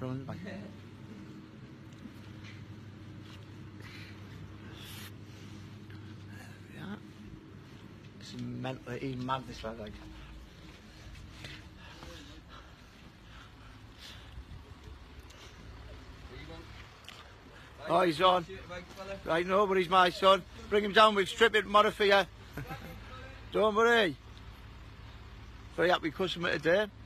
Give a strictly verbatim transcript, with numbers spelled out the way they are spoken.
front, like. Yeah. It's mental, he's mad, this lad, like. Oh, he's on. Right, no, but he's my son. Bring him down, we'll strip it tomorrow for you. Don't worry. Very happy customer today.